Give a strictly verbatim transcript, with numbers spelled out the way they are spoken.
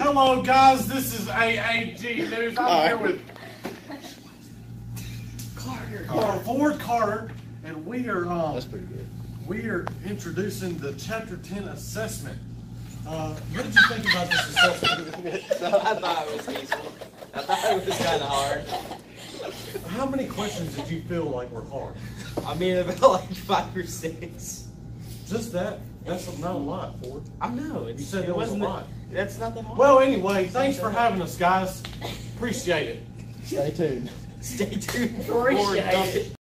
Hello guys, this is Aag News. I'm Hi. here with Carter, Carter, Ford Carter, and we are um, That's pretty good. we are introducing the Chapter ten assessment. Uh, what did you think about this assessment? So I thought it was peaceful. I thought it was kind of hard. How many questions did you feel like were hard? I mean, about like five or six. Just that? That's not a lot, Ford. I know. You said it was a wasn't lot. That's not that hard. Well, anyway, thanks for having us, guys. Appreciate it. Stay tuned. Stay tuned for more. Appreciate it.